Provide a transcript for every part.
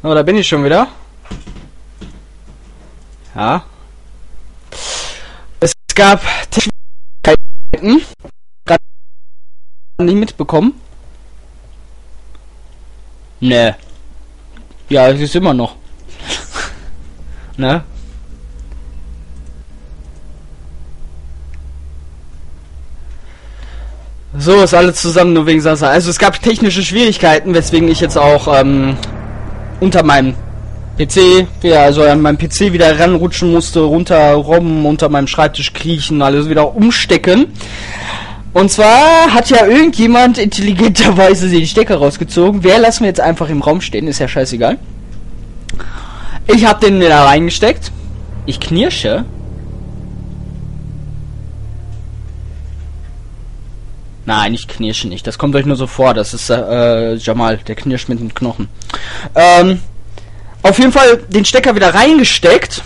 Oh, da bin ich schon wieder. Ja. Es gab Schwierigkeiten. Gerade nicht mitbekommen. Ne. Ja, es ist immer noch. Ne? So ist alles zusammen nur wegen Sasa. Also es gab technische Schwierigkeiten, weswegen ich jetzt auch unter meinem PC, ja, also an meinem PC wieder ranrutschen musste, runterrobben, unter meinem Schreibtisch kriechen, alles wieder umstecken. Und zwar hat ja irgendjemand intelligenterweise den Stecker rausgezogen. Wer lassen wir jetzt einfach im Raum stehen, ist ja scheißegal. Ich habe den wieder reingesteckt. Ich knirsche. Nein, ich knirsche nicht. Das kommt euch nur so vor. Das ist Jamal, der knirscht mit den Knochen. Auf jeden Fall den Stecker wieder reingesteckt.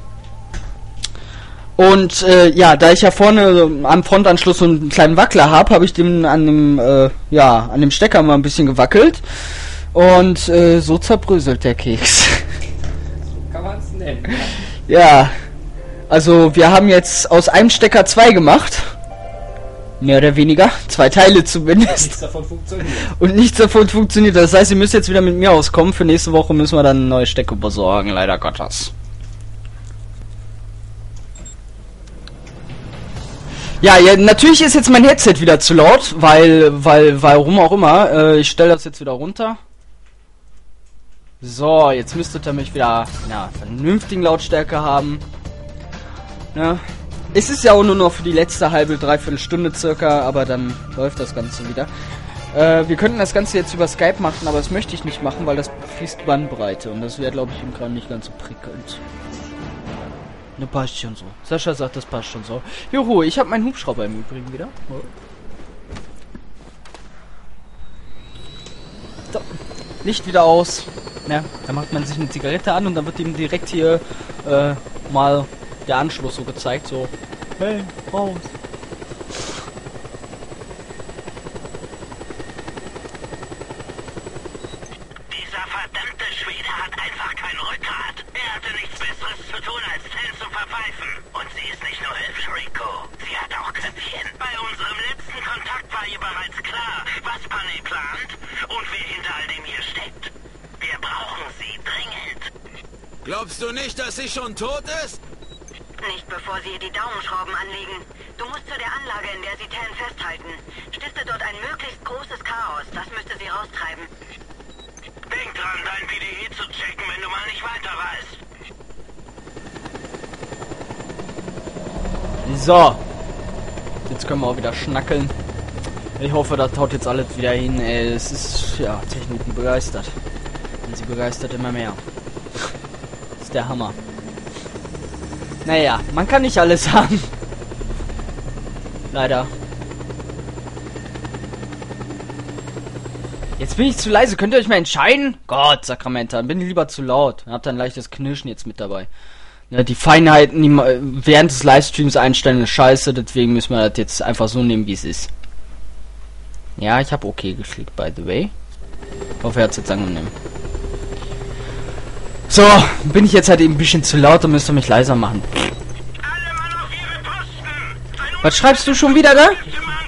Und ja, da ich ja vorne am Frontanschluss so einen kleinen Wackler habe ich den an dem Stecker mal ein bisschen gewackelt. Und so zerbröselt der Keks. So kann man es nennen. Ja, also wir haben jetzt aus einem Stecker 2 gemacht. Mehr oder weniger. 2 Teile zumindest. Nichts davon funktioniert. Und nichts davon funktioniert. Das heißt, ihr müsst jetzt wieder mit mir auskommen. Für nächste Woche müssen wir dann eine neue Stecker besorgen. Leider Gottes. Ja, natürlich ist jetzt mein Headset wieder zu laut. Warum auch immer. Ich stelle das jetzt wieder runter. So, jetzt müsstet ihr mich wieder vernünftigen Lautstärke haben. Ja. Es ist ja auch nur noch für die letzte halbe, dreiviertel Stunde circa, aber dann läuft das Ganze wieder. Wir könnten das Ganze jetzt über Skype machen, aber das möchte ich nicht machen, weil das fließt Bandbreite und das wäre, glaube ich, im Kram nicht ganz so prickelnd. Ne, passt schon so. Sascha sagt, das passt schon so. Juhu, ich habe meinen Hubschrauber im Übrigen wieder. So, Licht wieder aus. Ja, da macht man sich eine Zigarette an und dann wird ihm direkt hier mal der Anschluss so gezeigt, so, hey, raus. Dieser verdammte Schwede hat einfach kein Rückgrat. Er hatte nichts Besseres zu tun, als Fan zu verpfeifen. Und sie ist nicht nur hübsch, Rico. Sie hat auch Köpfchen. Bei unserem letzten Kontakt war ihr bereits klar, was Panay plant und wer hinter all dem hier steckt. Wir brauchen sie dringend. Glaubst du nicht, dass sie schon tot ist? Nicht bevor Sie ihr die Daumenschrauben anlegen. Du musst zu der Anlage, in der Sie Tan festhalten. Stifte dort ein möglichst großes Chaos. Das müsste sie raustreiben. Denk dran, dein PDE zu checken, wenn du mal nicht weiter weißt. So. Jetzt können wir auch wieder schnackeln. Ich hoffe, das haut jetzt alles wieder hin. Es ist, ja, Techniken begeistert. Und sie begeistert immer mehr. Das ist der Hammer. Naja, man kann nicht alles haben. Leider. Jetzt bin ich zu leise. Könnt ihr euch mal entscheiden? Gott, Sakramenta. Dann bin ich lieber zu laut. Habt ein leichtes Knirschen jetzt mit dabei. Ja, die Feinheiten, die während des Livestreams einstellen, ist scheiße. Deswegen müssen wir das jetzt einfach so nehmen, wie es ist. Ja, ich habe okay geklickt, by the way. Ich hoffe, er hat es jetzt angenehm. So, bin ich jetzt halt eben ein bisschen zu laut, dann müsst ihr mich leiser machen. Alle Mann auf ihre Posten! Was schreibst du schon wieder da?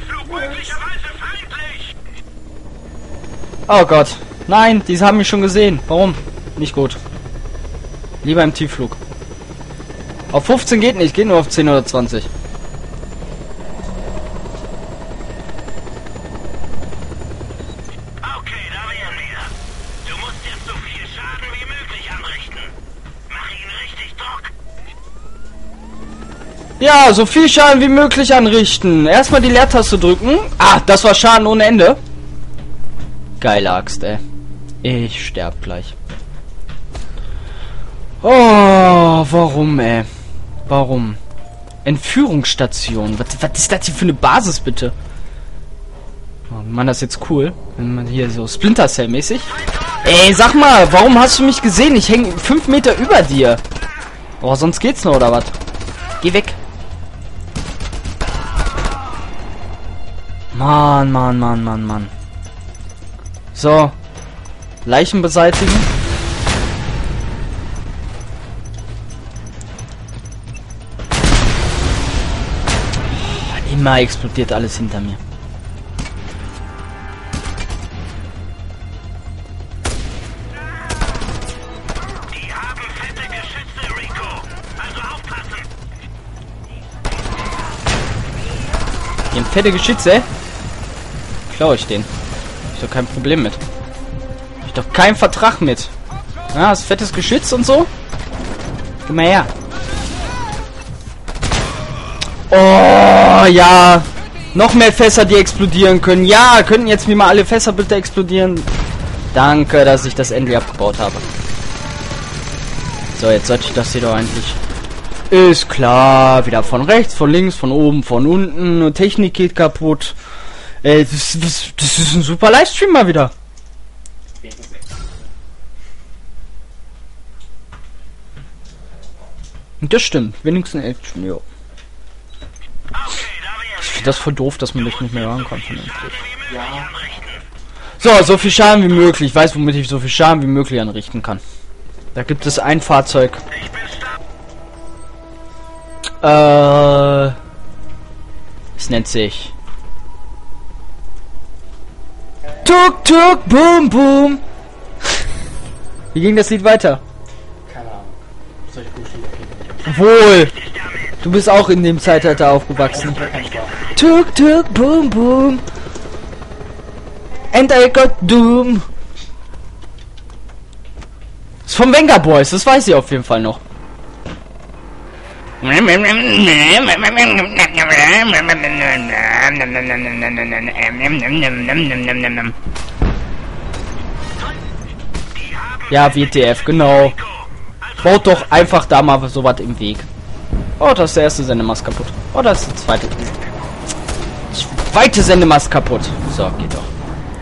Oh Gott. Nein, diese haben mich schon gesehen. Warum? Nicht gut. Lieber im Tiefflug. Auf 15 geht nicht, geht nur auf 10 oder 20. Okay, da wären wir. Du musst jetzt so viel Schaden wie möglich anrichten. Mach ihn richtig Druck. Ja, so viel Schaden wie möglich anrichten. Erstmal die Leertaste drücken. Ah, das war Schaden ohne Ende. Geile Axt, ey. Ich sterb gleich. Oh, warum, ey? Warum? Entführungsstation. Was ist das hier für eine Basis, bitte? Oh, Mann, das ist jetzt cool. Wenn man hier so Splinter Cell mäßig. Ey, sag mal, warum hast du mich gesehen? Ich hänge 5 Meter über dir. Oh, sonst geht's noch, oder was? Geh weg. Mann, Mann, Mann, Mann, Mann. So. Leichen beseitigen. Immer explodiert alles hinter mir. Die haben fette Geschütze, Rico. Also aufpassen. Die haben fette Geschütze. Klau ich den. Hab ich doch kein Problem mit. Hab ich doch keinen Vertrag mit. Ja, hast fettes Geschütz und so. Geh mal her. Oh, ja. Noch mehr Fässer, die explodieren können. Ja, könnten jetzt wie mal alle Fässer bitte explodieren. Danke, dass ich das endlich abgebaut habe. So, jetzt sollte ich das hier doch eigentlich... Ist klar. Wieder von rechts, von links, von oben, von unten. Technik geht kaputt. Das ist ein super Livestream mal wieder. Das stimmt. Wenigstens Action, jo. Ich finde das voll doof, dass man mich nicht mehr hören kann von dem Klick. So viel Schaden wie möglich. Ich weiß, womit ich so viel Schaden wie möglich anrichten kann. Da gibt es ein Fahrzeug. Es nennt sich Tuk Tuk Boom Boom. Wie ging das Lied weiter? Keine Ahnung. Soll ich gut spielen? Wohl. Du bist auch in dem Zeitalter aufgewachsen. Tuk Tuk Boom Boom. And I got Doom. Ist vom Venga Boys, das weiß ich auf jeden Fall noch. Ja, WTF, genau. Baut doch einfach da mal so was im Weg. Oh, das ist der erste Sendemast kaputt. Oh, das ist der zweite. Zweite Sendemast kaputt. So, geht doch.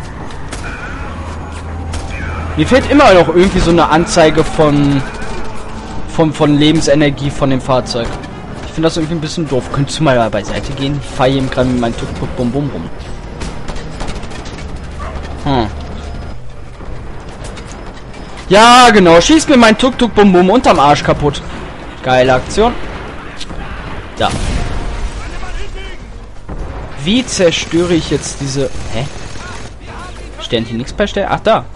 Mir fehlt immer noch irgendwie so eine Anzeige von Lebensenergie von dem Fahrzeug. Ich finde das irgendwie ein bisschen doof. Könntest du mal beiseite gehen? Ich fahre eben gerade mit meinem Tuk Tuk Bum Bum rum. Ja, genau. Schieß mir mein Tuk Tuk Bum Bum unterm Arsch kaputt. Geile Aktion. Da. Wie zerstöre ich jetzt diese... Hä? Sternchen nichts bei Stern? Ach, da.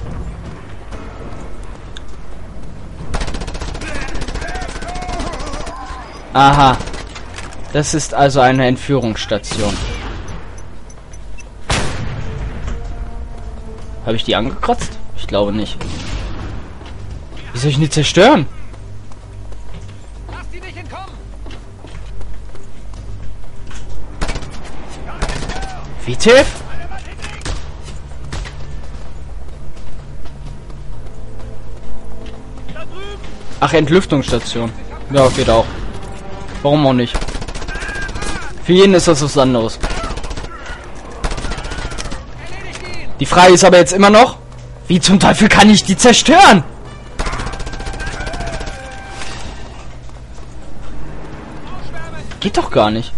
Aha. Das ist also eine Entführungsstation. Habe ich die angekratzt? Ich glaube nicht. Wie soll ich die zerstören? Wie tief? Ach, Entlüftungsstation. Ja, geht auch. Warum auch nicht? Für jeden ist das was anderes. Die Frage ist aber jetzt immer noch, wie zum Teufel kann ich die zerstören? Geht doch gar nicht.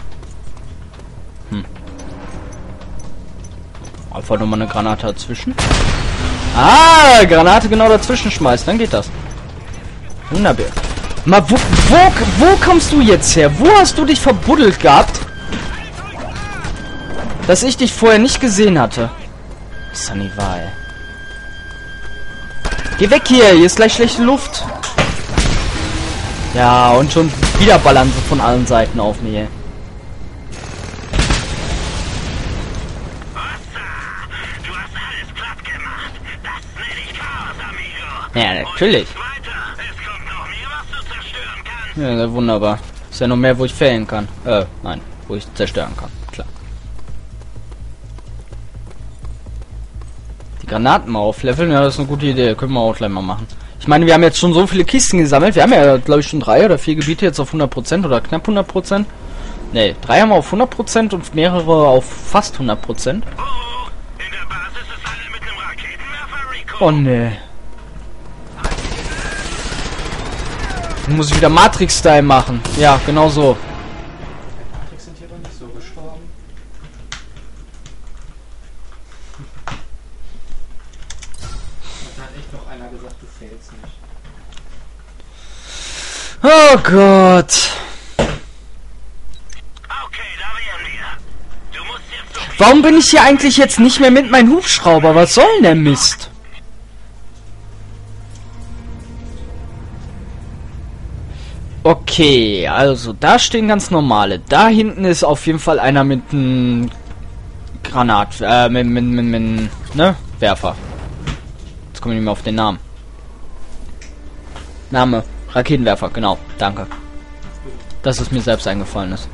Einfach nur mal eine Granate dazwischen. Ah, Granate genau dazwischen schmeißt, dann geht das. Wunderbar. Mal, wo kommst du jetzt her? Wo hast du dich verbuddelt gehabt? Dass ich dich vorher nicht gesehen hatte. Ist doch nicht wahr, ey. Geh weg hier ist gleich schlechte Luft. Ja, und schon wieder ballern sie von allen Seiten auf mir. Du hast alles platt gemacht. Das nenne ich Chaos, amigo. Ja, natürlich. Weiter. Es kommt noch mehr, was du zerstören kannst. Ja, wunderbar. Ist ja noch mehr, wo ich fällen kann. Nein, wo ich zerstören kann. Klar. Die Granaten mal aufleveln, ja, das ist eine gute Idee. Können wir auch gleich mal machen. Ich meine, wir haben jetzt schon so viele Kisten gesammelt. Wir haben ja, glaube ich, schon 3 oder 4 Gebiete jetzt auf 100% oder knapp 100%. Ne, 3 haben wir auf 100% und mehrere auf fast 100%. In der Basis ist alle mit einem Raketenwerfer, Rico. Oh ne. Muss ich wieder Matrix-Style machen. Ja, genau so. Matrix sind hier doch nicht so gestorben. Da hat echt noch einer gesagt, du fehlst nicht. Oh Gott. Okay, da wären wir. Warum bin ich hier eigentlich jetzt nicht mehr mit meinem Hubschrauber? Was soll denn der Mist? Okay, also da stehen ganz normale. Da hinten ist auf jeden Fall einer mit einem Granat, ne? Werfer. Jetzt komme ich nicht mehr auf den Namen. Name. Raketenwerfer, genau. Danke. Dass es mir selbst eingefallen ist.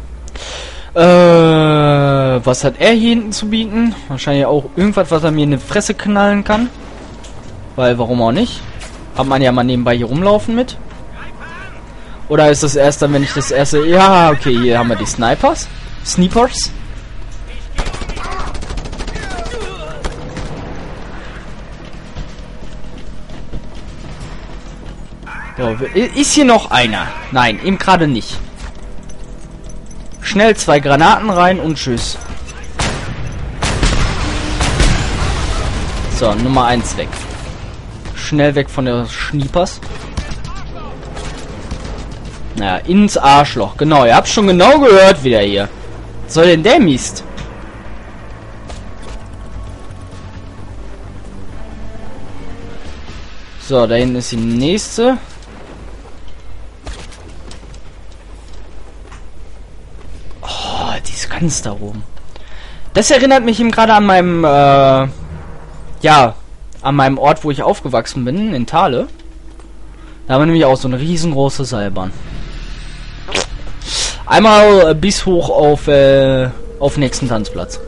Was hat er hier hinten zu bieten? Wahrscheinlich auch irgendwas, was er mir in die Fresse knallen kann. Weil, warum auch nicht? Hat man ja mal nebenbei hier rumlaufen mit. Oder ist das erst dann, wenn ich das erste... Ja, okay, hier haben wir die Snipers. Snipers. So, ist hier noch einer? Nein, eben gerade nicht. Schnell 2 Granaten rein und tschüss. So, Nummer 1 weg. Schnell weg von der Schniepers. Naja, ins Arschloch. Genau, ihr habt schon genau gehört wieder hier. Was soll denn der Mist? So, da hinten ist die nächste. Oh, die ist ganz da oben. Das erinnert mich eben gerade an meinem, ja, an meinem Ort, wo ich aufgewachsen bin, in Thale. Da haben wir nämlich auch so eine riesengroße Seilbahn. Einmal bis hoch auf nächsten Tanzplatz.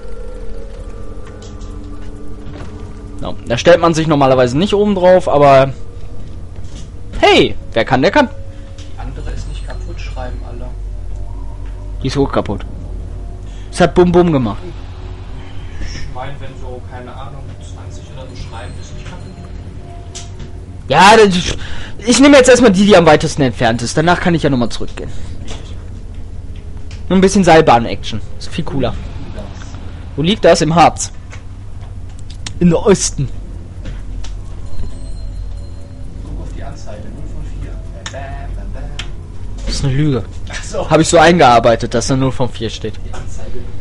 No, da stellt man sich normalerweise nicht oben drauf, aber hey, wer kann, der kann. Die andere ist nicht kaputt, schreiben alle. Die ist hoch kaputt. Es hat Bum Bum gemacht. Ich meine, wenn so, keine Ahnung, 20 oder so schreiben, ist nicht kaputt. Ja, ich nehme jetzt erstmal die am weitesten entfernt ist. Danach kann ich ja nochmal zurückgehen. Nur ein bisschen Seilbahn-Action. Ist viel cooler. Wo liegt das? Im Harz. In der Osten. Guck auf die Anzeige, 0 von 4. Das ist eine Lüge. Ach so. Habe ich so eingearbeitet, dass da 0 von 4 steht. Die Anzeige 0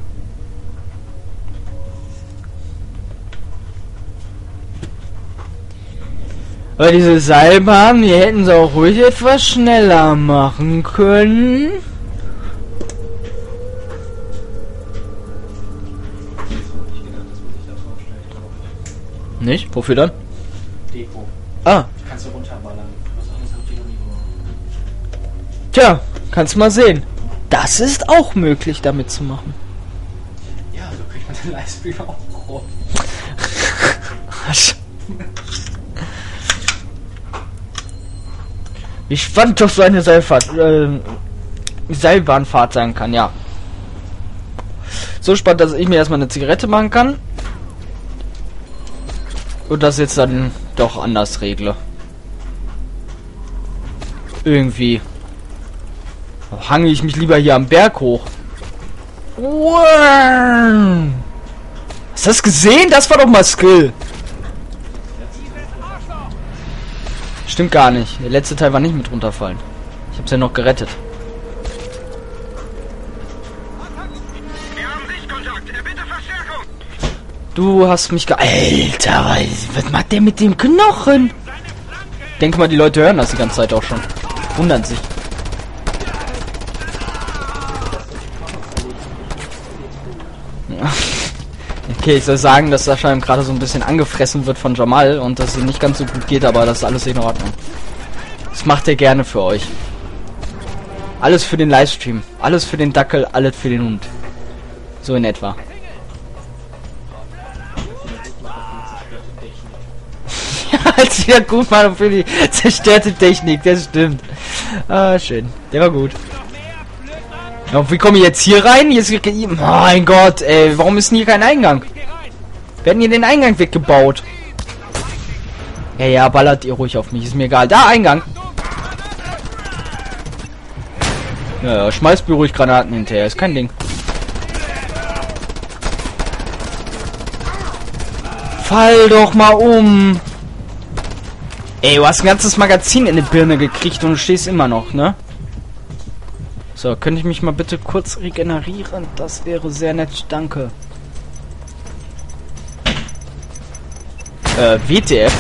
von 4. Aber diese Seilbahn, wir hätten sie auch ruhig etwas schneller machen können. Nicht? Wofür dann? Deko. Ah, Kannst du runterballern. Was anderes habt ihr noch nie gemacht. tja, kannst mal sehen. Das ist auch möglich, damit zu machen. Ja, so kriegt man den Livestream auch rot. Wie spannend doch so eine Seilbahnfahrt sein kann, ja. So spannend, dass ich mir erstmal eine Zigarette machen kann. Und das jetzt dann doch anders regle. Irgendwie. Hange ich mich lieber hier am Berg hoch. Wow. Hast du das gesehen? Das war doch mal Skill. Stimmt gar nicht. Der letzte Teil war nicht mit runterfallen. Ich hab's ja noch gerettet. Wir haben Sichtkontakt. Bitte Verstärkung. Du hast mich Alter, was macht der mit dem Knochen? Denke mal, die Leute hören das die ganze Zeit auch schon. Wundern sich. Okay, ich soll sagen, dass Sascha gerade so ein bisschen angefressen wird von Jamal und dass es nicht ganz so gut geht, aber das ist alles in Ordnung. Das macht er gerne für euch. Alles für den Livestream. Alles für den Dackel, alles für den Hund. So in etwa. Als wieder gut machen für die zerstörte Technik, das stimmt. Ah, schön. Der war gut. Ja, wie komme ich jetzt hier rein? Jetzt, mein Gott, ey, warum ist denn hier kein Eingang? Wir hätten hier den Eingang weggebaut. Ja, ja, ballert ihr ruhig auf mich, ist mir egal. Da, Eingang. Ja, schmeißt mir ruhig Granaten hinterher, ist kein Ding. Fall doch mal um. Ey, du hast ein ganzes Magazin in die Birne gekriegt und du stehst immer noch, ne? So, könnte ich mich mal bitte kurz regenerieren? Das wäre sehr nett, danke. WTF.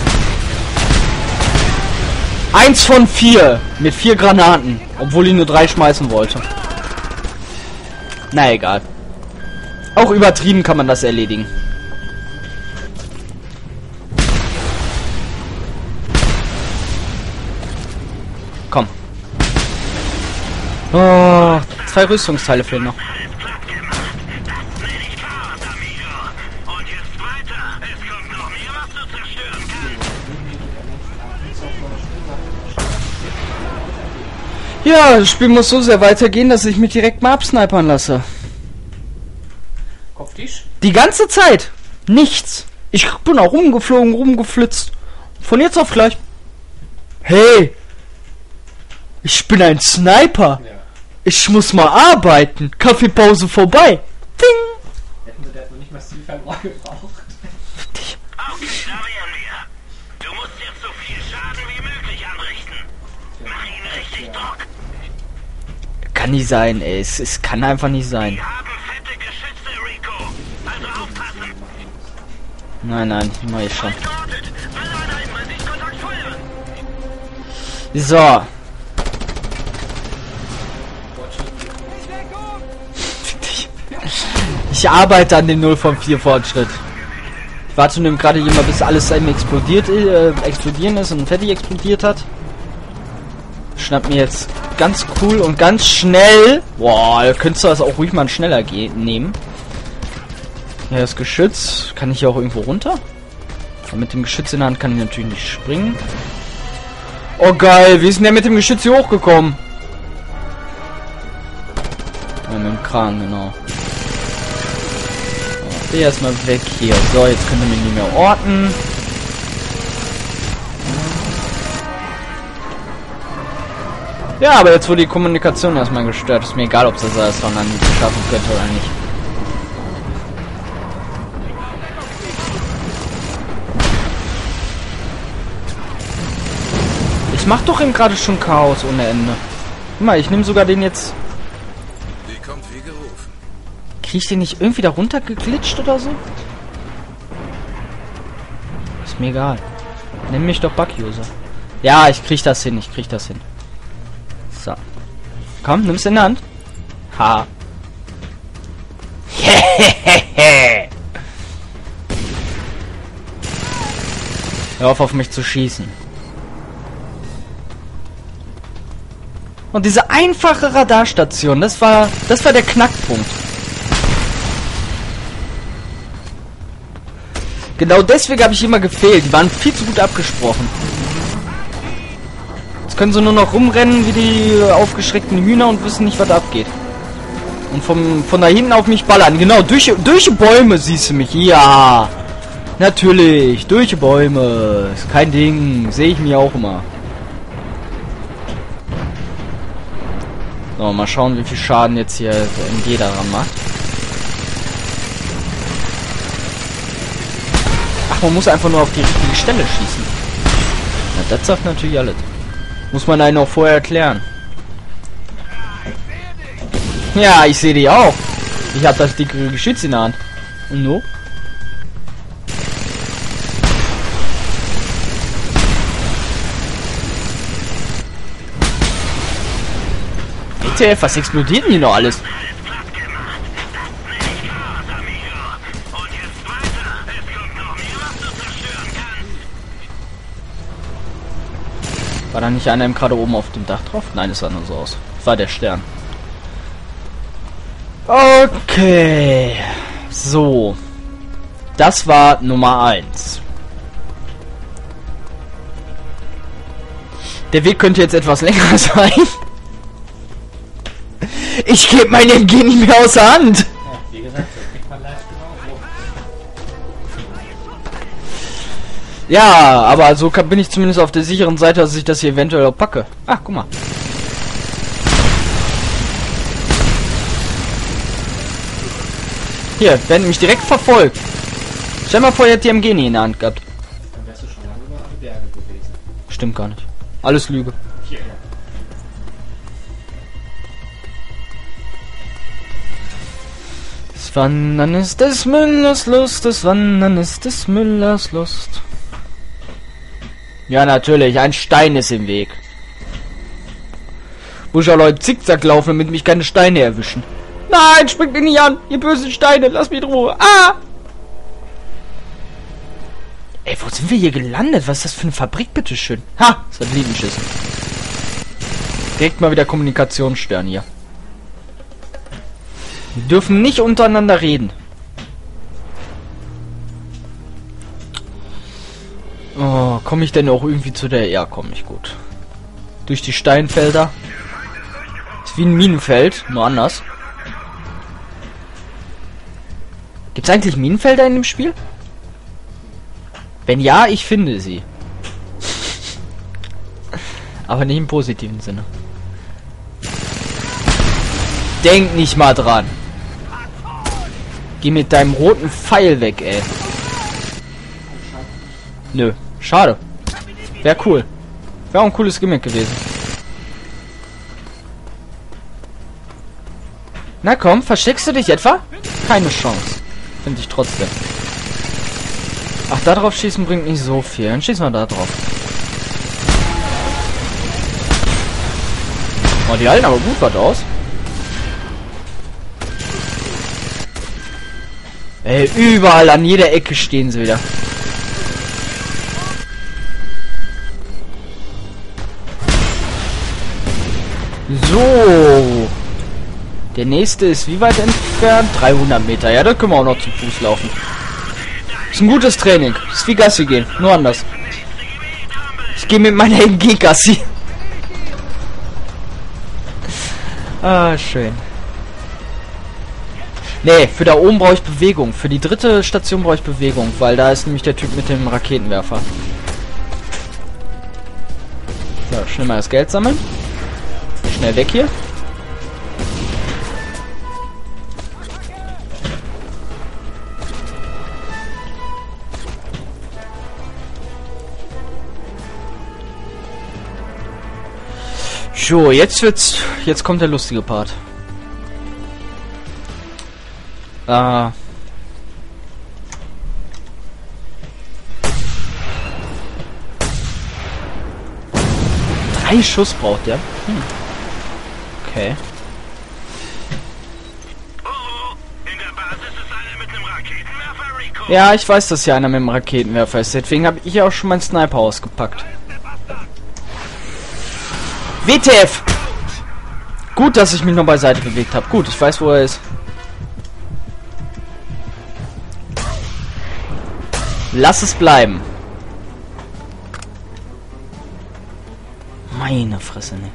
1 von 4 mit 4 Granaten, obwohl ich nur 3 schmeißen wollte. Na egal. Auch übertrieben kann man das erledigen. Komm. Oh, 2 Rüstungsteile fehlen noch. Ja, das Spiel muss so sehr weitergehen, dass ich mich direkt mal absnipern lasse. Kopftisch? Die ganze Zeit. Nichts. Ich bin auch rumgeflogen, rumgeflitzt. Von jetzt auf gleich. Hey. Ich bin ein Sniper. Ja. Ich muss mal arbeiten. Kaffeepause vorbei. Ding. Hätten sie das noch nicht mal Stilfernrohr gebraucht. Okay, da wären wir. Du musst jetzt so viel Schaden wie möglich anrichten. Mach ihn richtig Druck. Kann nicht sein, ey. Es kann einfach nicht sein. Wir haben fette Geschütze, Rico. Also aufpassen. Nein, mach ich schon. Geortet. Alle Sichtkontakt feuern. So. Ich arbeite an dem 0 von 4 Fortschritt. Ich warte nur gerade immer, bis alles explodieren ist und fertig explodiert hat. Schnapp mir jetzt ganz cool und ganz schnell. Boah, da könntest du das auch ruhig mal schneller nehmen. Ja, das Geschütz. Kann ich hier auch irgendwo runter? Aber mit dem Geschütz in der Hand kann ich natürlich nicht springen. Oh geil, wie ist denn der mit dem Geschütz hier hochgekommen? Ja, mit dem Kran, genau. So, erstmal weg hier. So, jetzt könnt ihr mich nicht mehr orten. Ja, aber jetzt wurde die Kommunikation erstmal gestört. Ist mir egal, ob das alles von dann schaffen könnte oder nicht. Ich mach doch eben gerade schon Chaos ohne Ende. Guck mal, ich nehme sogar den jetzt. Die kommt wie gerufen. Krieg ich den nicht irgendwie da runter geglitscht oder so? Ist mir egal. Nimm mich doch Bug-User. Ja, ich krieg das hin, So. Komm, nimm's in der Hand. Ha. Hör auf mich zu schießen. Und diese einfache Radarstation, das war der Knackpunkt. Genau deswegen habe ich immer gefehlt. Die waren viel zu gut abgesprochen. Jetzt können sie nur noch rumrennen wie die aufgeschreckten Hühner und wissen nicht, was da abgeht. Und von da hinten auf mich ballern. Genau, durch Bäume siehst du mich. Ja, natürlich, durch Bäume. Ist kein Ding, sehe ich mir auch immer. So, mal schauen, wie viel Schaden jetzt hier der MG daran macht. Ach, man muss einfach nur auf die richtige Stelle schießen. Ja, das sagt natürlich alles. Muss man einen auch vorher erklären. Ja, ich sehe die auch. Ich habe das dicke Geschütz in der Hand. Und no? WTF, was explodiert denn hier noch alles? War da nicht einer gerade oben auf dem Dach drauf? Nein, es sah nur so aus. Das war der Stern. Okay. So. Das war Nummer 1. Der Weg könnte jetzt etwas länger sein. Ich gebe mein MG nicht mehr aus der Hand. Ja, wie gesagt, das kriegt man live genau. Ja, aber so bin ich zumindest auf der sicheren Seite, dass ich das hier eventuell auch packe. Ach, guck mal. Hier, werden mich direkt verfolgt. Stell mal vor, ihr hättet die MG nie in der Hand gehabt. Dann wärst du schon lange über die Berge gewesen. Stimmt gar nicht. Alles Lüge. Hier. Das Wandern ist des Müllers Lust, das Wandern ist des Müllers Lust. Ja, natürlich. Ein Stein ist im Weg. Muss ja Leute zickzack laufen, damit mich keine Steine erwischen. Nein, springt mich nicht an. Ihr bösen Steine, lass mich in Ruhe. Ah! Ey, wo sind wir hier gelandet? Was ist das für eine Fabrik, bitteschön? Ha! Satellitenschiss. Direkt mal wieder Kommunikationsstern hier. Wir dürfen nicht untereinander reden. Oh, komme ich denn auch irgendwie zu der... Ja, komme ich gut. Durch die Steinfelder. Ist wie ein Minenfeld, nur anders. Gibt es eigentlich Minenfelder in dem Spiel? Wenn ja, ich finde sie. Aber nicht im positiven Sinne. Denk nicht mal dran. Geh mit deinem roten Pfeil weg, ey. Nö, schade. Wäre cool. Wäre auch ein cooles Gimmick gewesen. Na komm, versteckst du dich etwa? Keine Chance. Finde ich trotzdem. Ach, da drauf schießen bringt nicht so viel. Dann schießen wir da drauf. Oh, die halten aber gut was aus. Ey, überall an jeder Ecke stehen sie wieder. So. Der nächste ist wie weit entfernt? 300 Meter. Ja, da können wir auch noch zu Fuß laufen. Ist ein gutes Training. Ist wie Gassi gehen. Nur anders. Ich gehe mit meiner MG Gassi. Ah, schön. Nee, für da oben brauche ich Bewegung. Für die dritte Station brauche ich Bewegung, weil da ist nämlich der Typ mit dem Raketenwerfer. So, schnell mal das Geld sammeln. Schnell weg hier. So, jetzt kommt der lustige Part. Ah. 3 Schuss braucht der. Okay. Ja, ich weiß, dass hier einer mit dem Raketenwerfer ist. Deswegen habe ich ja auch schon meinen Sniper ausgepackt. WTF! Gut, dass ich mich noch beiseite bewegt habe. Gut, ich weiß, wo er ist. Lass es bleiben. Meine Fresse, ne.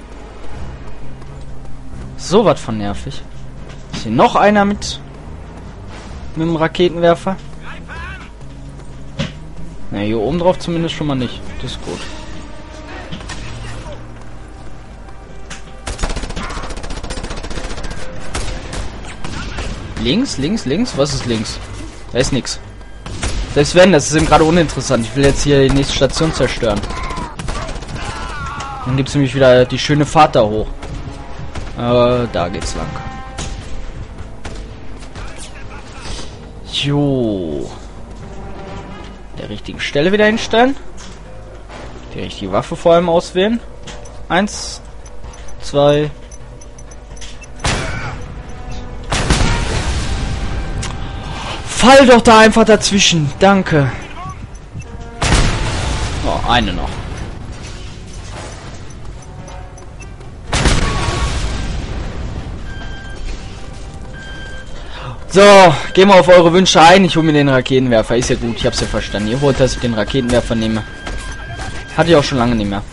So was von nervig. Ist hier noch einer mit dem Raketenwerfer? Na, hier oben drauf zumindest schon mal nicht. Das ist gut. Links, links, links? Was ist links? Da ist nichts. Selbst wenn, das ist eben gerade uninteressant. Ich will jetzt hier die nächste Station zerstören. Dann gibt es nämlich wieder die schöne Fahrt da hoch. Da geht's lang. Jo. Der richtigen Stelle wieder hinstellen. Die richtige Waffe vor allem auswählen. 1, 2. Fall doch da einfach dazwischen. Danke. Oh, eine noch. So, gehen wir auf eure Wünsche ein. Ich hole mir den Raketenwerfer. Ist ja gut, ich hab's ja verstanden. Ihr wollt, dass ich den Raketenwerfer nehme. Hatte ich auch schon lange nicht mehr.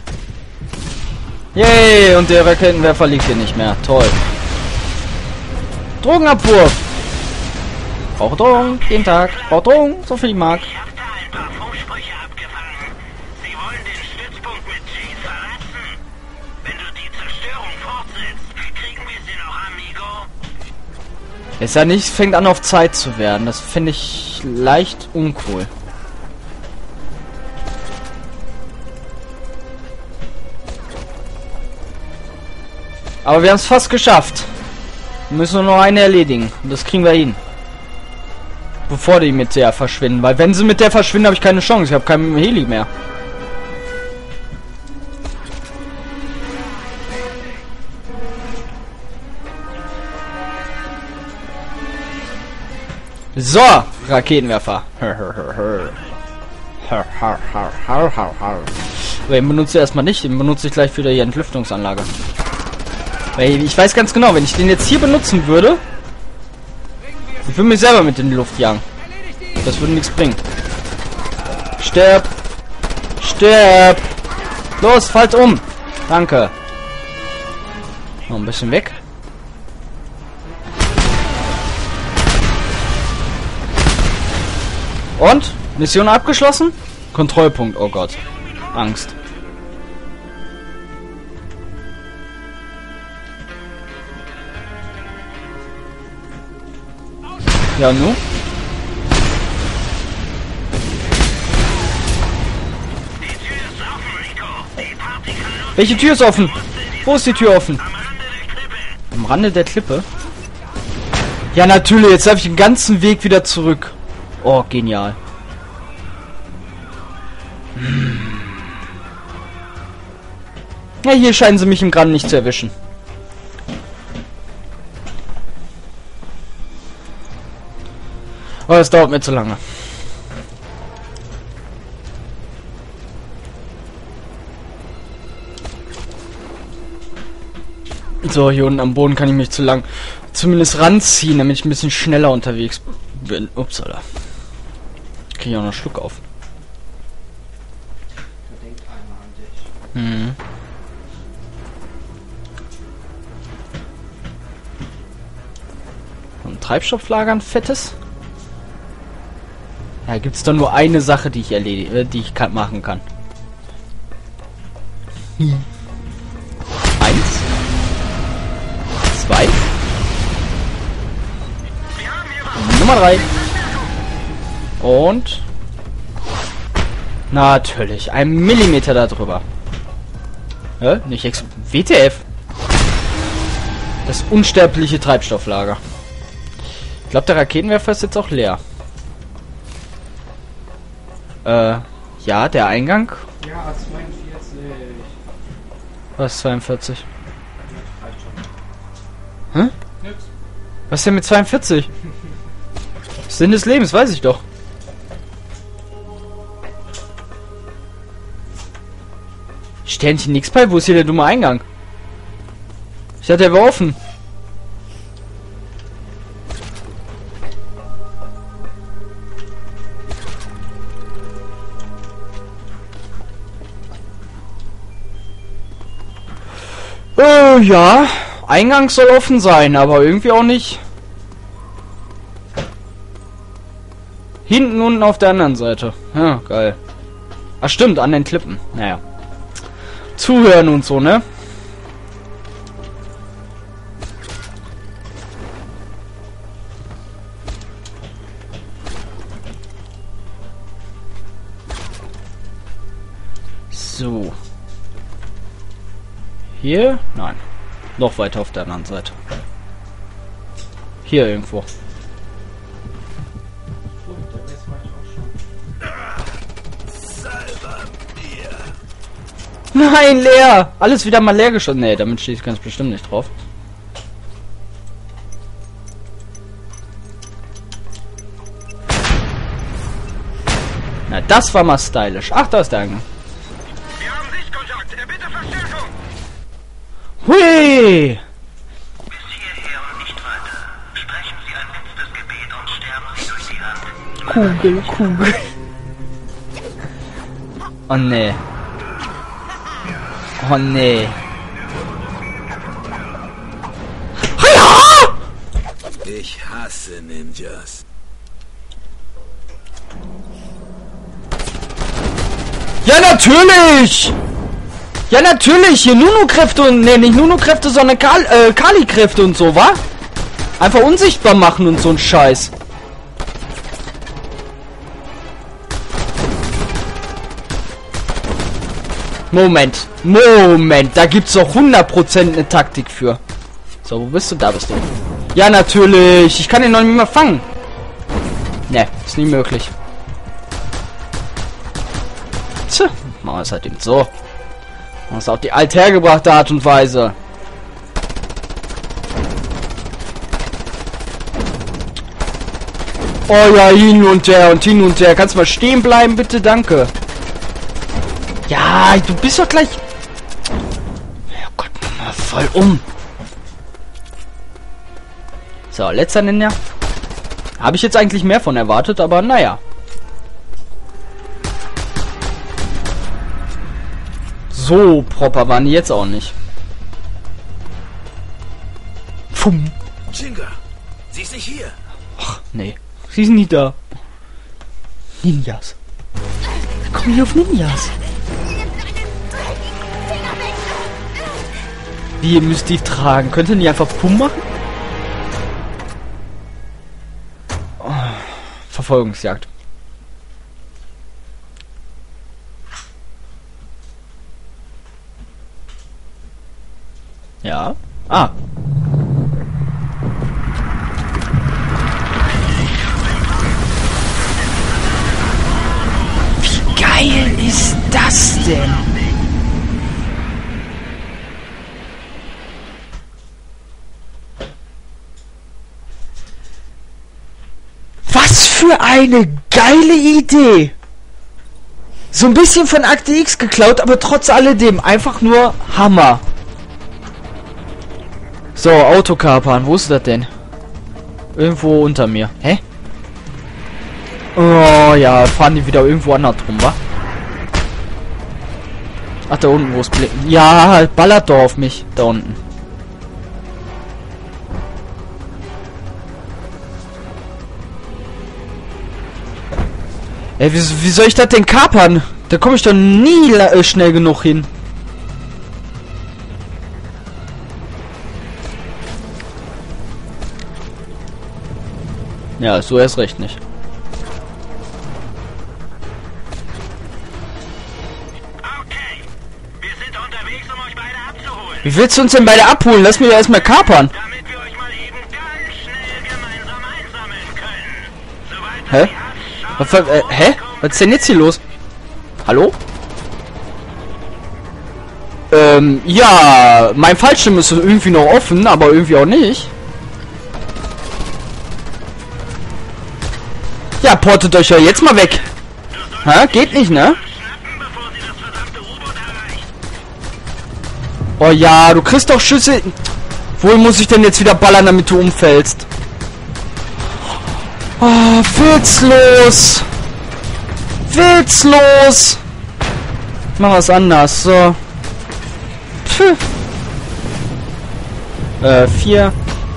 Yay, und der Raketenwerfer liegt hier nicht mehr. Toll. Drogenabwurf. Brauche Drogen, jeden Tag. Brauche Drogen, so viel ich mag. Ich hab da ein paar Funksprüche abgefangen. Sie wollen den Stützpunkt mit Chase verlassen. Wenn du die Zerstörung fortsetzt, kriegen wir sie noch, Amigo. Ist ja nicht, fängt an auf Zeit zu werden. Das finde ich leicht uncool. Aber wir haben es fast geschafft. Wir müssen nur noch eine erledigen. Und das kriegen wir hin. Bevor die mit der verschwinden. Weil wenn sie mit der verschwinden, habe ich keine Chance. Ich habe keinen Heli mehr. So, Raketenwerfer. Aber den benutze ich erstmal nicht, den benutze ich gleich für die Entlüftungsanlage. Weil ich weiß ganz genau, wenn ich den jetzt hier benutzen würde, ich würde mich selber mit in die Luft jagen. Das würde nichts bringen. Sterb! Sterb! Los, fallt um! Danke. Noch ein bisschen weg. Und? Mission abgeschlossen? Kontrollpunkt, oh Gott. Angst. Ja, nu? Welche Tür ist offen? Wo ist die Tür offen? Am Rande der Klippe? Ja, natürlich. Jetzt habe ich den ganzen Weg wieder zurück. Oh, genial. Ja, hier scheinen sie mich im Grand nicht zu erwischen. Oh, das dauert mir zu lange. So, hier unten am Boden kann ich mich zumindest ranziehen, damit ich ein bisschen schneller unterwegs bin. Upsala. Kriege ich auch noch einen Schluck auf. Da denkt einer an dich. Mhm. Und Treibstofflager, ein fettes. Ja, gibt es doch nur eine Sache, die ich machen kann. Eins. Zwei. Nummer 3. Und natürlich 1 Millimeter darüber. Nicht WTF. Das unsterbliche Treibstofflager. Ich glaube, der Raketenwerfer ist jetzt auch leer. Ja, der Eingang. Ja, 42. Was ist 42? Hä? Nix. Was denn mit 42? Sinn des Lebens, weiß ich doch. Sternchen nix bei, wo ist hier der dumme Eingang? Ich dachte, er war offen. Ja, Eingang soll offen sein, aber irgendwie auch nicht. Hinten unten auf der anderen Seite. Ja, geil. Ach stimmt, an den Klippen. Naja. Zuhören und so, ne? So. Hier? Nein. Noch weiter auf der anderen Seite. Hier irgendwo. Nein, leer! Alles wieder mal leer geschossen. Nee, damit stehe ich ganz bestimmt nicht drauf. Na, das war mal stylisch. Ach, da ist der Eingang. Wir haben Sichtkontakt. Bitte Verstärkung. Hui! Bis hierher und nicht weiter. Sprechen Sie ein letztes Gebet und sterben Sie durch die Hand. Kugel. Oh nee. Oh nee. Ich hasse Ninjas. Ja, natürlich! Ja, natürlich! Hier Nunu-Kräfte und... Ne, nicht Nunu-Kräfte, sondern Kali-Kräfte und so, wa? Einfach unsichtbar machen und so ein Scheiß. Moment. Da gibt's doch 100% eine Taktik für. So, wo bist du? Da bist du. Ja, natürlich. Ich kann ihn noch nicht mehr fangen. Ne, ist nie möglich. Tja, machen wir es halt eben so. Machen wir es auf die althergebrachte Art und Weise. Oh ja, hin und her und hin und her. Kannst du mal stehen bleiben, bitte? Danke. Ja, du bist doch gleich... Oh Gott, mal voll um. So, letzter Ninja. Habe ich jetzt eigentlich mehr von erwartet, aber naja. So proper waren die jetzt auch nicht. Pfum. Jinga, sie ist nicht hier. Ach, nee. Sie sind nie da. Ninjas. Komm hier auf Ninjas. Wie, ihr müsst die tragen? Könnt ihr nicht einfach Pum machen? Oh, Verfolgungsjagd. Ja. Ah. Wie geil ist das denn? Was für eine geile Idee! So ein bisschen von Akte X geklaut, aber trotz alledem einfach nur Hammer. So, Autokapern, wo ist das denn? Irgendwo unter mir. Hä? Oh ja, fahren die wieder irgendwo anders rum, wa? Ach, da unten, wo es blicken. Ja, ballert doch auf mich. Da unten. Ey, wie soll ich das denn kapern? Da komme ich doch nie schnell genug hin. Ja, so erst recht nicht. Okay, wir sind unterwegs, um euch beide abzuholen. Wie willst du uns denn beide abholen? Lass mich ja erstmal kapern. Damit wir euch mal eben ganz schnell gemeinsam einsammeln können. Soweit Hä? Was ist denn jetzt hier los? Hallo? Ja, mein Fallschirm ist irgendwie noch offen, aber irgendwie auch nicht. Ja, portet euch ja jetzt mal weg. Hä? Geht nicht, ne? Oh ja, du kriegst doch Schüsse. Wohin muss ich denn jetzt wieder ballern, damit du umfällst? Oh, witzlos. Witzlos. Mach was anders. So. 4,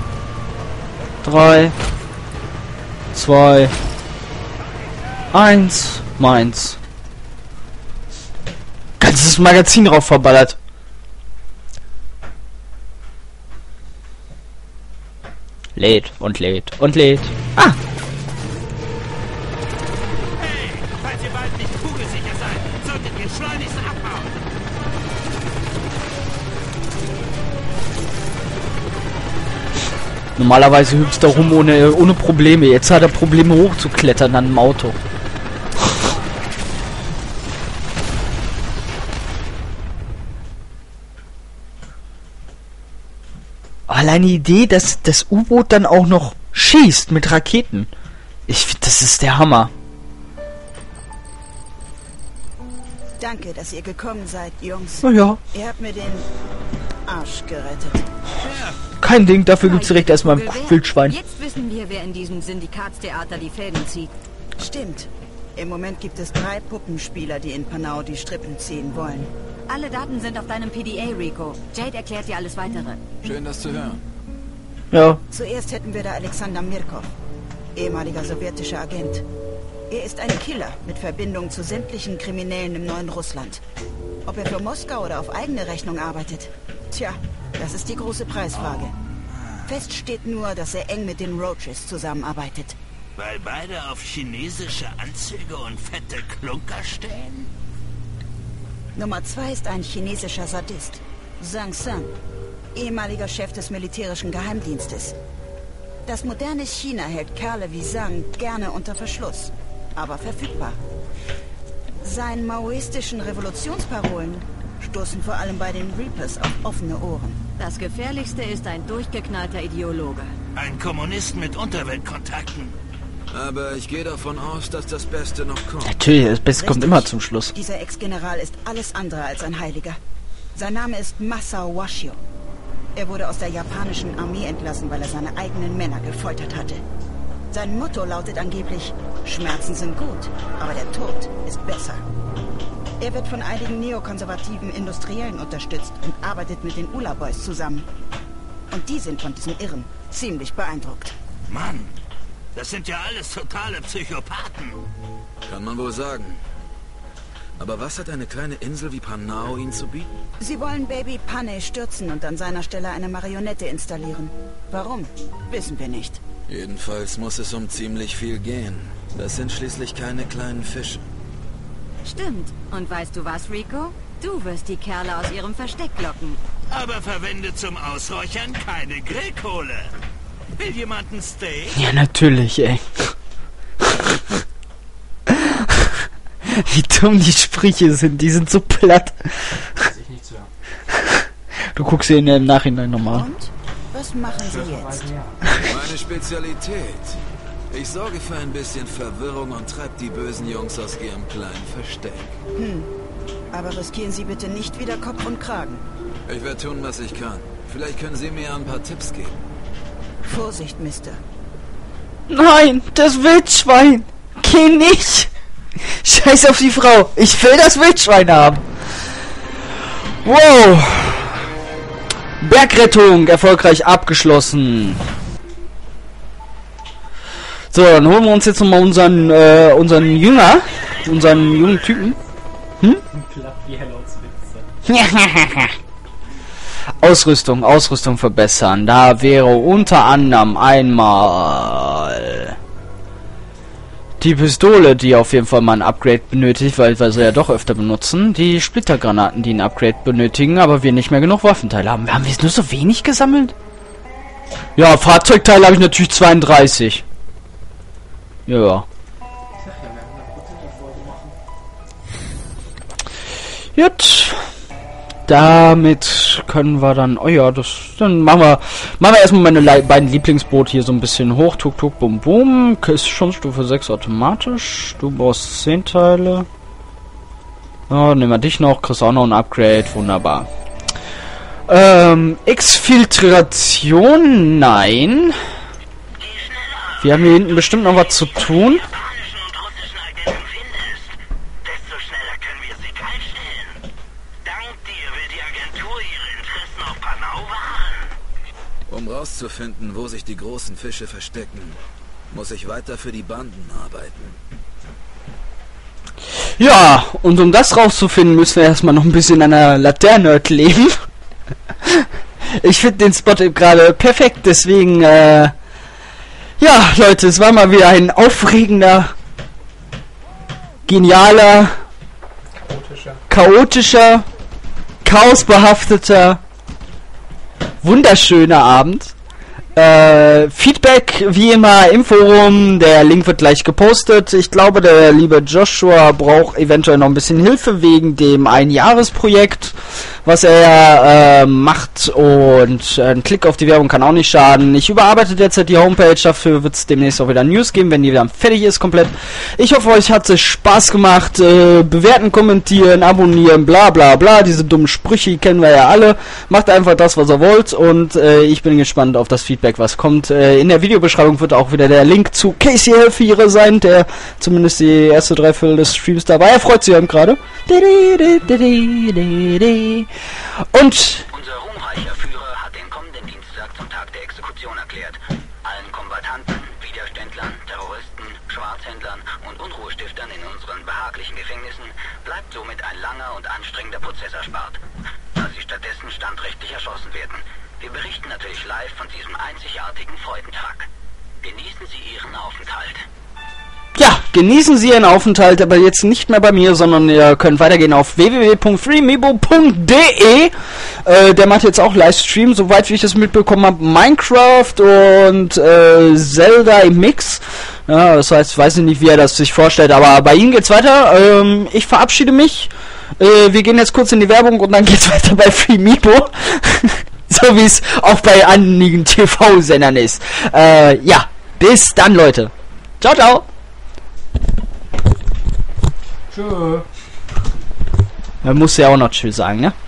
3, 2, 1, meins. Ganzes Magazin drauf verballert. Lädt und lädt und lädt. Ah! Hey, falls ihr bald nicht kugelsicher seid, solltet ihr schleunigst abhauen. Normalerweise hüpft er rum ohne Probleme. Jetzt hat er Probleme hochzuklettern an dem Auto. Allein die Idee, dass das U-Boot dann auch noch schießt mit Raketen. Ich finde, das ist der Hammer. Danke, dass ihr gekommen seid, Jungs. Naja, Ihr habt mir den Arsch gerettet. kein Ding. Dafür gibt es direkt erstmal ein Wildschwein. Jetzt wissen wir, wer in diesem Syndikatstheater die Fäden zieht. Stimmt. Im Moment gibt es 3 Puppenspieler, die in Panau die Strippen ziehen wollen. Alle Daten sind auf deinem PDA, Rico. Jade erklärt dir alles Weitere. Schön, das zu hören. Ja. Zuerst hätten wir da Alexander Mirkov, ehemaliger sowjetischer Agent. Er ist ein Killer mit Verbindung zu sämtlichen Kriminellen im neuen Russland. Ob er für Moskau oder auf eigene Rechnung arbeitet? Tja, das ist die große Preisfrage. Fest steht nur, dass er eng mit den Roaches zusammenarbeitet. Weil beide auf chinesische Anzüge und fette Klunker stehen? Nummer 2 ist ein chinesischer Sadist. Zhang Sun, ehemaliger Chef des militärischen Geheimdienstes. Das moderne China hält Kerle wie Zhang gerne unter Verschluss, aber verfügbar. Seinen maoistischen Revolutionsparolen stoßen vor allem bei den Reapers auf offene Ohren. Das Gefährlichste ist ein durchgeknallter Ideologe. Ein Kommunist mit Unterweltkontakten. Aber ich gehe davon aus, dass das Beste noch kommt. Natürlich, das Beste kommt Richtig. immer zum Schluss. Dieser Ex-General ist alles andere als ein Heiliger. Sein Name ist Masao Washio. Er wurde aus der japanischen Armee entlassen, weil er seine eigenen Männer gefoltert hatte. Sein Motto lautet angeblich, Schmerzen sind gut, aber der Tod ist besser. Er wird von einigen neokonservativen Industriellen unterstützt und arbeitet mit den Ula Boys zusammen. Und die sind von diesem Irren ziemlich beeindruckt. Mann, das sind ja alles totale Psychopathen. Kann man wohl sagen. Aber was hat eine kleine Insel wie Panao ihnen zu bieten? Sie wollen Baby Panay stürzen und an seiner Stelle eine Marionette installieren. Warum? Wissen wir nicht. Jedenfalls muss es um ziemlich viel gehen. Das sind schließlich keine kleinen Fische. Stimmt. Und weißt du was, Rico? Du wirst die Kerle aus ihrem Versteck locken. Aber verwende zum Ausräuchern keine Grillkohle. Will jemand ein Steak? Ja, natürlich, ey. Wie dumm die Sprüche sind, die sind so platt. Weiß ich nicht zu hören. Du guckst sie im Nachhinein nochmal. Und? Was machen Sie jetzt? Meine Spezialität. Ich sorge für ein bisschen Verwirrung und treib die bösen Jungs aus ihrem kleinen Versteck. Aber riskieren Sie bitte nicht wieder Kopf und Kragen. Ich werde tun, was ich kann. Vielleicht können Sie mir ein paar Tipps geben. Vorsicht, Mister. Nein, das Wildschwein. Geh nicht. Scheiß auf die Frau. Ich will das Wildschwein haben. Wow. Bergrettung erfolgreich abgeschlossen. So, dann holen wir uns jetzt nochmal unseren Jünger. Unseren jungen Typen. Platt wie Hellos Witze. Ausrüstung verbessern. Da wäre unter anderem einmal die Pistole, die auf jeden Fall mal ein Upgrade benötigt, weil wir sie ja doch öfter benutzen. Die Splittergranaten, die ein Upgrade benötigen, aber wir nicht mehr genug Waffenteile haben. Haben wir jetzt nur so wenig gesammelt? Ja, Fahrzeugteile habe ich natürlich 32. Ja. Gut. Damit können wir dann, oh ja, dann machen wir erstmal meine beiden Lieblingsboote hier so ein bisschen hoch. Tuk tuk bum bum. Ist schon Stufe 6 automatisch. Du brauchst 10 Teile. Ja, nehmen wir dich noch, kriegst auch noch ein Upgrade, wunderbar. Exfiltration, nein. Wir haben hier hinten bestimmt noch was zu tun. Japanischen und russischen Agenten findest, desto schneller können wir sie kaltstellen. Dank dir will die Agentur ihre Interessen auf Panau wahren. Um rauszufinden, wo sich die großen Fische verstecken, muss ich weiter für die Banden arbeiten. Ja, und um das rauszufinden, müssen wir erstmal noch ein bisschen an der Laterne leben. Ich finde den Spot gerade perfekt, deswegen, ja, Leute, es war mal wieder ein aufregender, genialer, chaotischer, chaosbehafteter, wunderschöner Abend. Feedback wie immer im Forum, der Link wird gleich gepostet. Ich glaube, der liebe Joshua braucht eventuell noch ein bisschen Hilfe wegen dem Einjahresprojekt, was er macht, und ein Klick auf die Werbung kann auch nicht schaden. Ich überarbeite derzeit die Homepage, dafür wird es demnächst auch wieder News geben, wenn die wieder fertig ist komplett. Ich hoffe, euch hat es Spaß gemacht. Bewerten, kommentieren, abonnieren, bla bla bla, diese dummen Sprüche kennen wir ja alle. Macht einfach das, was ihr wollt, und ich bin gespannt auf das Feedback, was kommt. In der Videobeschreibung wird auch wieder der Link zu Casey Helfiere sein, der zumindest die erste Dreiviertel des Streams dabei. Er freut sich gerade. Und Unser ruhmreicher Führer hat den kommenden Dienstag zum Tag der Exekution erklärt. Allen Kombattanten, Widerständlern, Terroristen, Schwarzhändlern und Unruhestiftern in unseren behaglichen Gefängnissen bleibt somit ein langer und anstrengender Prozess erspart, da sie stattdessen standrechtlich erschossen werden. Wir berichten natürlich live von diesem einzigartigen Freudentag. Genießen Sie Ihren Aufenthalt. ja, genießen Sie Ihren Aufenthalt, aber jetzt nicht mehr bei mir, sondern ihr könnt weitergehen auf www.freemibo.de. Der macht jetzt auch Livestream, soweit wie ich das mitbekommen habe, Minecraft und Zelda im Mix. Ja, das heißt, weiß ich nicht, wie er das sich vorstellt, aber bei ihm geht's weiter. Ich verabschiede mich. Wir gehen jetzt kurz in die Werbung und dann geht's weiter bei Freemibo. So wie es auch bei einigen TV-Sendern ist. Ja, bis dann, Leute. Ciao, ciao. Tschö. Man muss ja auch noch Tschüss sagen, ne?